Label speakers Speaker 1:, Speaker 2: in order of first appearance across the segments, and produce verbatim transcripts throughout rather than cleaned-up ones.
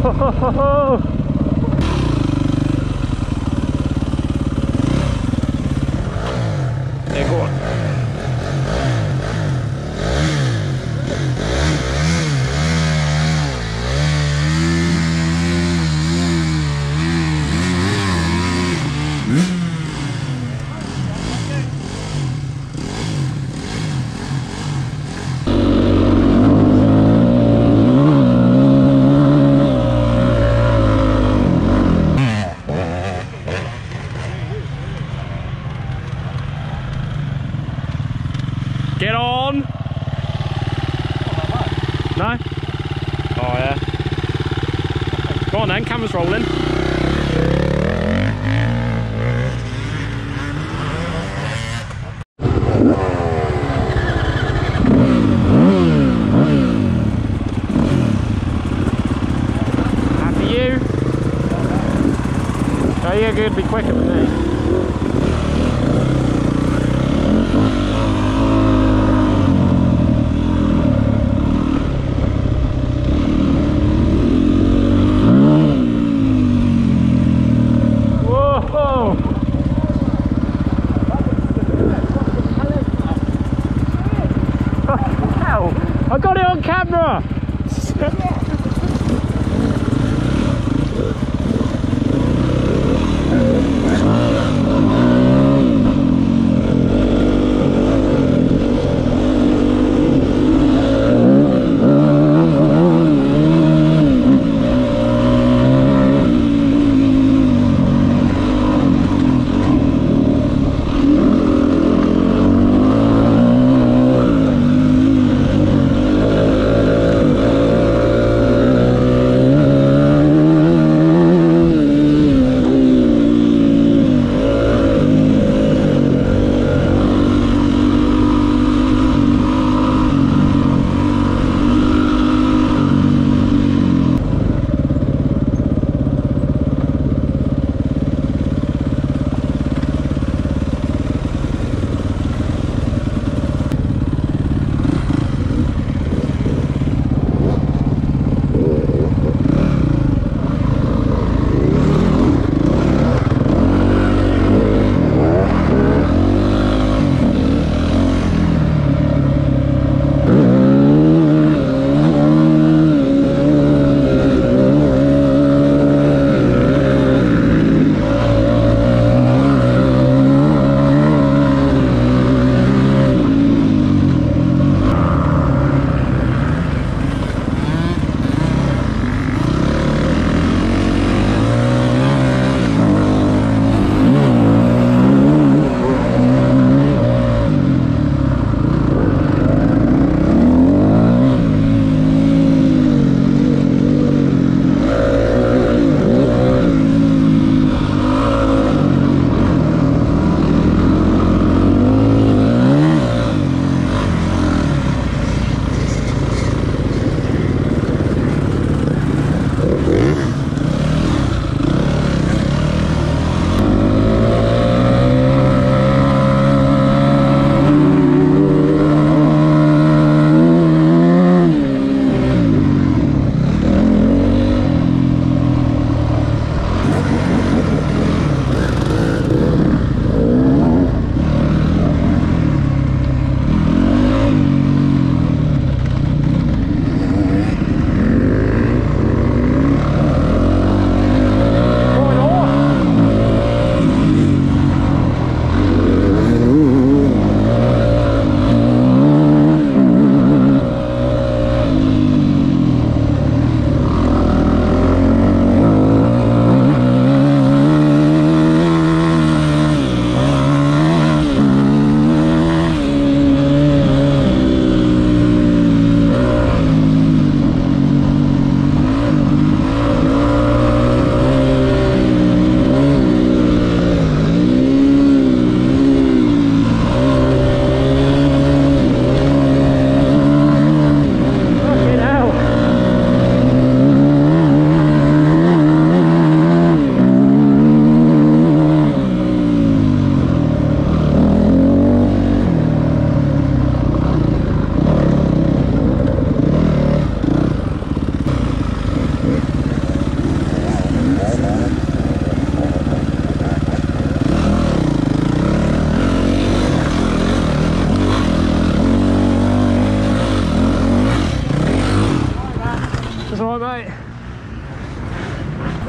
Speaker 1: Whoa! Yeah, go on. Get on! No? Oh yeah. Go on then, camera's rolling. After you. Oh, you're good, be quicker than me. I got it on camera!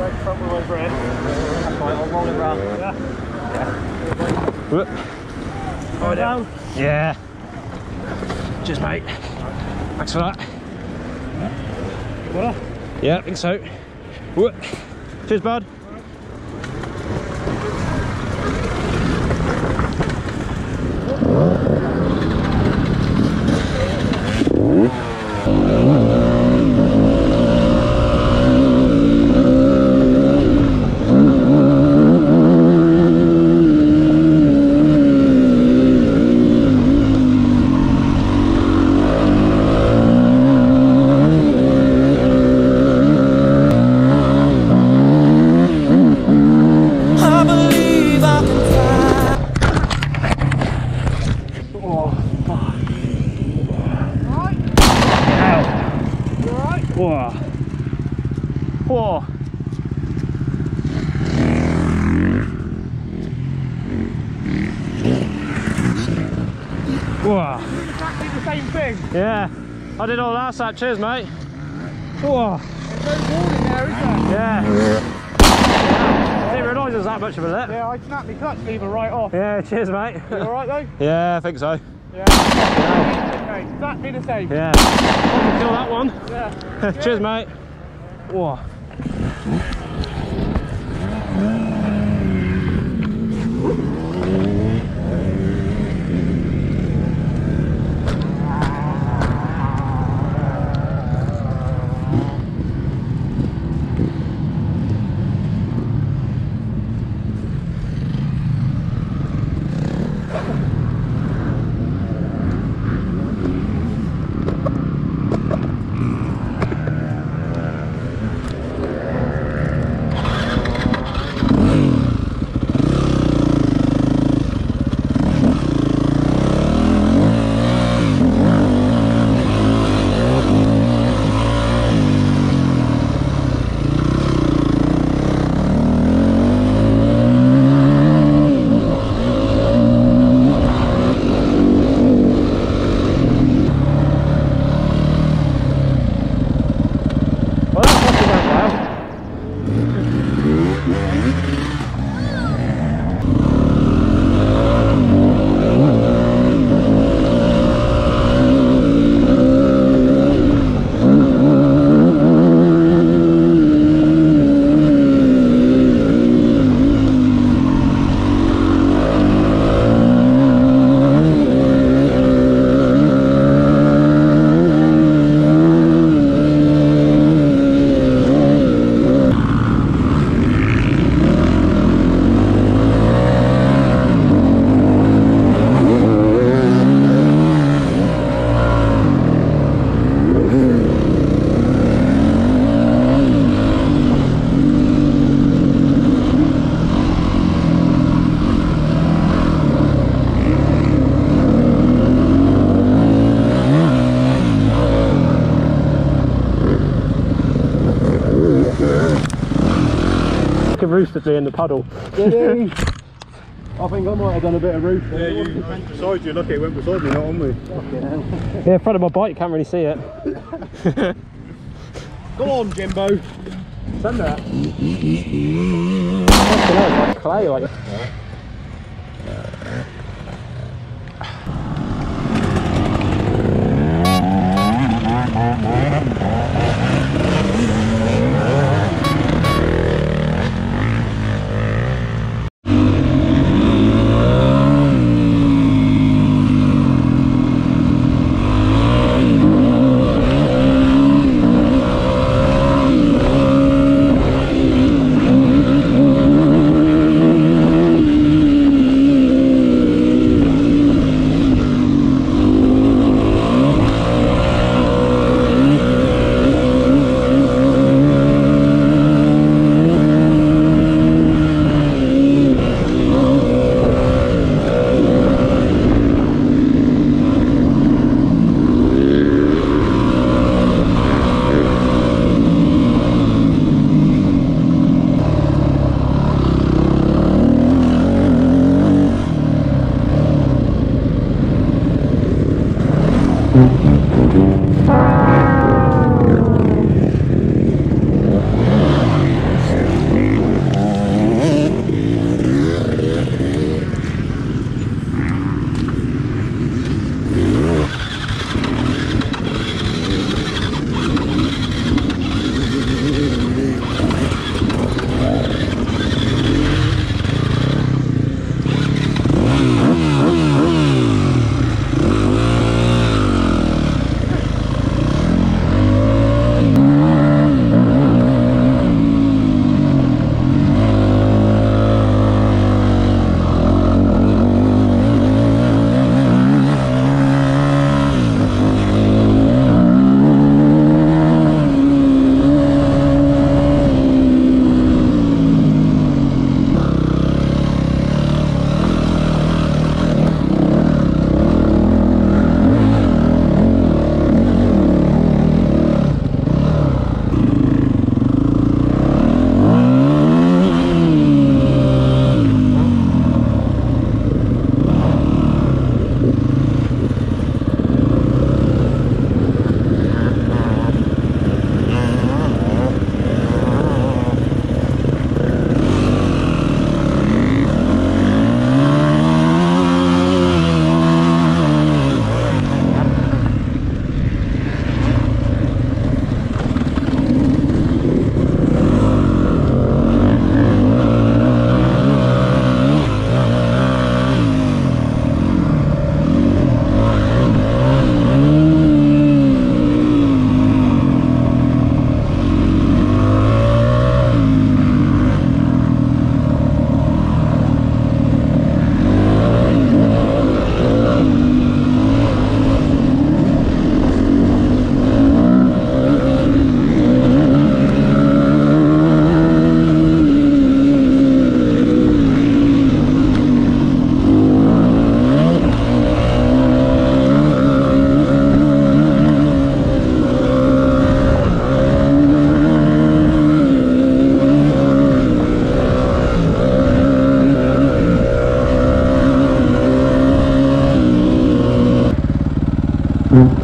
Speaker 1: Right front wheel over here.
Speaker 2: That's right, I'll roll it round.
Speaker 1: Yeah.
Speaker 2: Yeah.
Speaker 1: Whoop.
Speaker 2: Right
Speaker 1: down.
Speaker 2: Yeah. Cheers, mate. Thanks for that.
Speaker 1: What?
Speaker 2: Yeah, I think so. Whoop. Cheers, bud. Whoa. Whoa. Whoa.
Speaker 1: Exactly the same thing.
Speaker 2: Yeah. I did all that, that. Cheers, mate. Whoa.
Speaker 1: There's no warning there, is there?
Speaker 2: Yeah. I didn't realise there was that much of a lip.
Speaker 1: Yeah, I snapped my clutch lever right off.
Speaker 2: Yeah, cheers, mate.
Speaker 1: You alright though?
Speaker 2: Yeah, I think so.
Speaker 1: Yeah. yeah. Exactly the same.
Speaker 2: Yeah. I can feel that one.
Speaker 1: Yeah.
Speaker 2: Cheers, mate. Whoa. Roosted me in the puddle.
Speaker 1: Did he? I think I might have done a bit of roof. Yeah, you beside you, look, it went beside me, not on me. Fucking hell.
Speaker 2: Yeah, in front of my bike, you can't really see it.
Speaker 1: Go on, Jimbo. Send that.
Speaker 2: Fucking hell, it's like clay, like.
Speaker 1: Right.